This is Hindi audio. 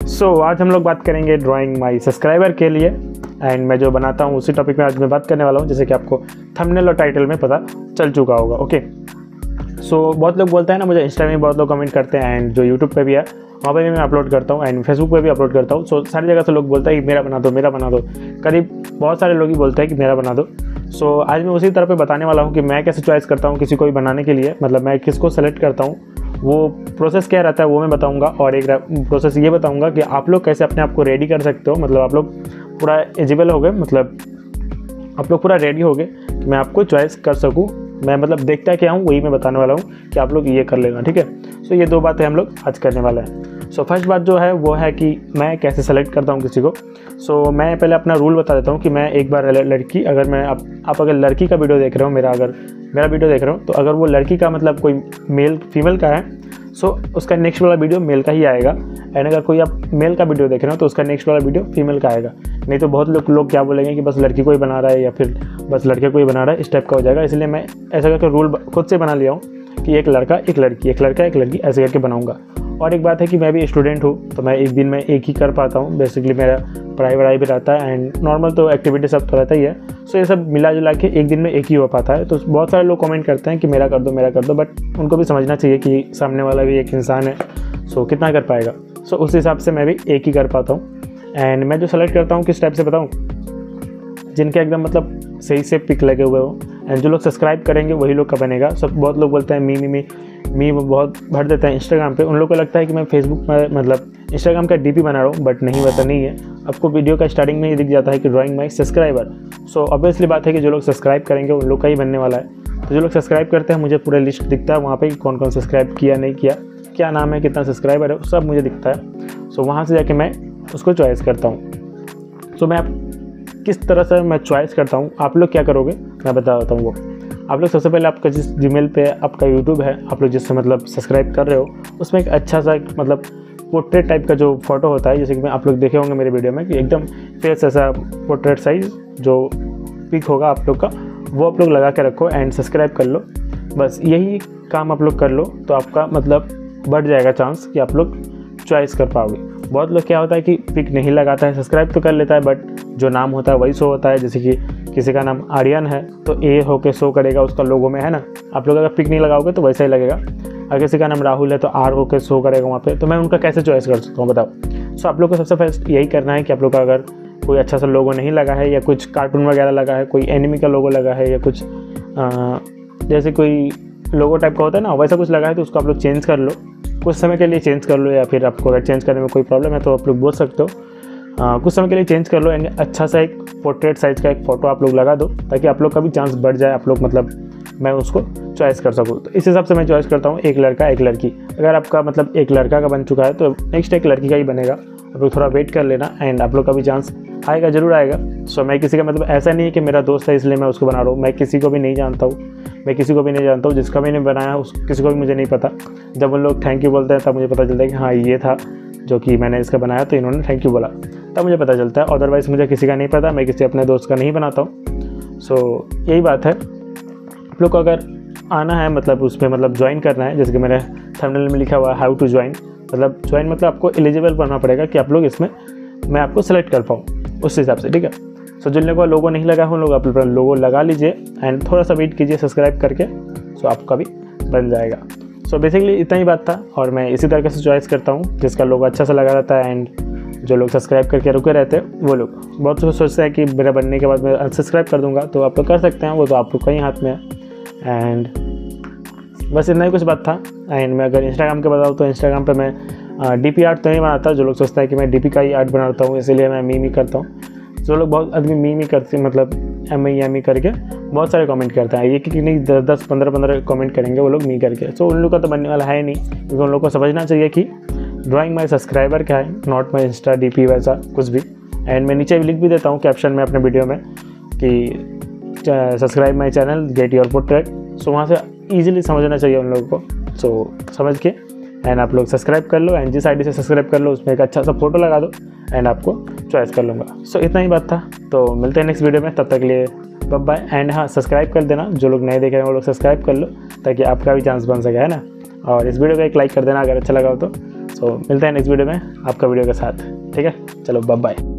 आज हम लोग बात करेंगे ड्राइंग माई सब्सक्राइबर के लिए। एंड मैं जो बनाता हूँ उसी टॉपिक में आज मैं बात करने वाला हूँ, जैसे कि आपको थंबनेल और टाइटल में पता चल चुका होगा। ओके, बहुत लोग बोलते हैं ना, मुझे इंस्टा में बहुत लोग कमेंट करते हैं, एंड जो यूट्यूब पे भी है वहाँ पे भी मैं अपलोड करता हूँ, एंड फेसबुक पे भी अपलोड करता हूँ। सारी जगह से लोग बोलते हैं कि मेरा बना दो, मेरा बना दो। करीब बहुत सारे लोग ही बोलते हैं कि मेरा बना दो। आज मैं उसी तरह पे बताने वाला हूँ कि मैं कैसे चॉइस करता हूँ किसी को भी बनाने के लिए, मतलब मैं किसको सेलेक्ट करता हूँ, वो प्रोसेस क्या रहता है वो मैं बताऊंगा। और एक प्रोसेस ये बताऊंगा कि आप लोग कैसे अपने आप को रेडी कर सकते हो, मतलब आप लोग पूरा एलिजिबल हो गए, मतलब आप लोग पूरा रेडी हो गए कि मैं आपको चॉइस कर सकूं। मैं मतलब देखता क्या हूँ वही मैं बताने वाला हूँ कि आप लोग ये कर लेना, ठीक है। ये दो बातें हम लोग आज करने वाले हैं। फर्स्ट बात जो है वो है कि मैं कैसे सेलेक्ट करता हूँ किसी को। मैं पहले अपना रूल बता देता हूँ कि मैं एक बार लड़की, अगर मैं आप अगर लड़की का वीडियो देख रहे हो, मेरा वीडियो देख रहे हो, तो अगर वो लड़की का मतलब कोई मेल फीमेल का है, उसका नेक्स्ट वाला वीडियो मेल का ही आएगा। एंड अगर कोई आप मेल का वीडियो देख रहे हो तो उसका नेक्स्ट वाला वीडियो फीमेल का आएगा। नहीं तो बहुत लोग क्या बोलेंगे कि बस लड़की को ही बना रहा है या फिर बस लड़के को ही बना रहा है, इस टाइप का हो जाएगा। इसलिए मैं ऐसा करके रूल खुद से बना लिया हूँ कि एक लड़का एक लड़की, एक लड़का एक लड़की, ऐसे करके बनाऊँगा। और एक बात है कि मैं भी स्टूडेंट हूँ, तो मैं एक दिन में एक ही कर पाता हूँ। बेसिकली मेरा पढ़ाई भी रहता है एंड नॉर्मल तो एक्टिविटी सब तो रहता ही है। ये सब मिला जुला के एक दिन में एक ही हो पाता है। तो बहुत सारे लोग कमेंट करते हैं कि मेरा कर दो, बट उनको भी समझना चाहिए कि सामने वाला भी एक इंसान है, कितना कर पाएगा। उस हिसाब से मैं भी एक ही कर पाता हूँ। एंड मैं जो सेलेक्ट करता हूँ किस टाइप से बताऊँ, जिनके एकदम मतलब सही से पिक लगे हुए हो, एंड जो लोग सब्सक्राइब करेंगे वही लोग का बनेगा। बहुत लोग बोलते हैं मी बहुत भर देते हैं इंस्टाग्राम पे। उन लोगों को लगता है कि मैं फेसबुक में मतलब इंस्टाग्राम का डीपी बना रहा हूँ, बट नहीं, वैसा नहीं है। आपको वीडियो का स्टार्टिंग में ही दिख जाता है कि ड्राइंग माई सब्सक्राइबर। ऑब्वियसली बात है कि जो लोग सब्सक्राइब करेंगे उन लोग का ही बनने वाला है। तो जो लोग सब्सक्राइब करते हैं, मुझे पूरा लिस्ट दिखता है वहाँ पे कौन कौन सब्सक्राइब किया नहीं किया, क्या नाम है, कितना सब्सक्राइबर है, सब मुझे दिखता है। वहाँ से जाके मैं उसको चॉइस करता हूँ। मैं किस तरह से मैं चॉइस करता हूँ, आप लोग क्या करोगे मैं बता देता हूँ। वो आप लोग सबसे पहले आपका जिस जीमेल पे आपका यूट्यूब है, आप लोग जिससे मतलब सब्सक्राइब कर रहे हो, उसमें एक अच्छा सा मतलब पोर्ट्रेट टाइप का जो फोटो होता है, जैसे कि आप लोग देखे होंगे मेरे वीडियो में कि एकदम फेस ऐसा पोर्ट्रेट साइज जो पिक होगा आप लोग का, वो आप लोग लगा के रखो एंड सब्सक्राइब कर लो। बस यही काम आप लोग कर लो तो आपका मतलब बढ़ जाएगा चांस कि आप लोग चॉइस कर पाओगे। बहुत लोग क्या होता है कि पिक नहीं लगाता है, सब्सक्राइब तो कर लेता है, बट जो नाम होता है वही शो होता है। जैसे कि किसी का नाम आर्यन है तो ए होके शो करेगा उसका लोगो में, है ना। आप लोग अगर पिक नहीं लगाओगे तो वैसा ही लगेगा। अगर किसी का नाम राहुल है तो आर होके शो करेगा वहाँ पे। तो मैं उनका कैसे चॉइस कर सकता हूँ बताओ। आप लोग को सबसे फर्स्ट यही करना है कि आप लोग का अगर कोई अच्छा सा लोगो नहीं लगा है, या कुछ कार्टून वगैरह लगा है, कोई एनिमी का लोगो लगा है, या कुछ जैसे कोई लोगो टाइप का होता है ना, वैसा कुछ लगा है, तो उसको आप लोग चेंज कर लो, कुछ समय के लिए चेंज कर लो। या फिर आपको अगर चेंज करने में कोई प्रॉब्लम है तो आप लोग बोल सकते हो, कुछ समय के लिए चेंज कर लो। एंड अच्छा सा एक पोर्ट्रेट साइज़ का एक फ़ोटो आप लोग लगा दो, ताकि आप लोग का भी चांस बढ़ जाए, आप लोग मतलब मैं उसको चॉइस कर सकूँ। तो इस हिसाब से मैं चॉइस करता हूँ, एक लड़का एक लड़की। अगर आपका मतलब एक लड़का का बन चुका है तो नेक्स्ट एक लड़की का ही बनेगा। आप लोग थोड़ा वेट कर लेना, एंड आप लोग का भी चांस आएगा, ज़रूर आएगा। मैं किसी का मतलब ऐसा नहीं है कि मेरा दोस्त है इसलिए मैं उसको बना रहा हूँ। मैं किसी को भी नहीं जानता हूँ, जिसका मैंने बनाया किसी को भी मुझे नहीं पता। जब उन लोग थैंक यू बोलते हैं तब मुझे पता चलता है कि हाँ ये था जो कि मैंने इसका बनाया, तो इन्होंने थैंक यू बोला, तब मुझे पता चलता है। अदरवाइज़ मुझे किसी का नहीं पता, मैं किसी अपने दोस्त का नहीं बनाता हूँ। यही बात है। आप लोग को अगर आना है मतलब उसमें मतलब ज्वाइन करना है, जैसे कि मेरे थंबनेल में लिखा हुआ है हाउ टू ज्वाइन, मतलब ज्वाइन मतलब आपको एलिजिबल बनना पड़ेगा कि आप लोग इसमें मैं आपको सेलेक्ट कर पाऊँ उस हिसाब से, ठीक है। जिन लोगों का लोगो नहीं लगा है उन लोग अपना लोगो लगा लीजिए एंड थोड़ा सा वेट कीजिए सब्सक्राइब करके, आपका भी बन जाएगा। बेसिकली इतना ही बात था, और मैं इसी तरीके से चॉइस करता हूँ जिसका लोगो अच्छा सा लगा रहता है। एंड जो लोग सब्सक्राइब करके रुके रहते हैं वो लोग बहुत लोग सोचते हैं कि मेरा बनने के बाद मैं अनसब्सक्राइब कर दूंगा, तो आप लोग कर सकते हैं, वो तो आप लोग का ही हाथ में है। एंड बस इतना ही कुछ बात था। एंड मैं अगर इंस्टाग्राम के बताऊँ तो इंस्टाग्राम पर मैं डीपी आर्ट तो नहीं बनाता। जो लोग सोचता है कि मैं डीपी का ही आर्ट बनाता हूँ इसीलिए मैं मीमी करता हूँ। जो लोग बहुत आदमी मीमी करते हैं, मतलब एम करके बहुत सारे कमेंट करते हैं, ये कि नहीं 10 15 कमेंट करेंगे वो लोग मी करके। उन लोग का तो बनने वाला है नहीं, क्योंकि उन लोग को समझना चाहिए कि ड्राइंग माई सब्सक्राइबर क्या है, नॉट माई इंस्टा डीपी वैसा कुछ भी। एंड मैं नीचे लिख भी देता हूँ कैप्शन में अपने वीडियो में कि subscribe my channel get your portrait. वहाँ से ईजिली समझना चाहिए उन लोगों को। समझ के एंड आप लोग सब्सक्राइब कर लो, एंड जिस आईडी से सब्सक्राइब कर लो उसमें एक अच्छा सा फोटो लगा दो, एंड आपको चॉइस कर लूँगा। इतना ही बात था। तो मिलते हैं नेक्स्ट वीडियो में, तब तक के लिए बाय बाय। एंड हाँ, सब्सक्राइब कर देना, जो लोग नए देख रहे हैं वो लोग सब्सक्राइब कर लो, ताकि आपका भी चांस बन सके, है ना। और इस वीडियो को एक लाइक कर देना अगर अच्छा लगा हो तो। सो मिलते हैं नेक्स्ट वीडियो में आपका वीडियो के साथ, ठीक है। चलो बाय बाय।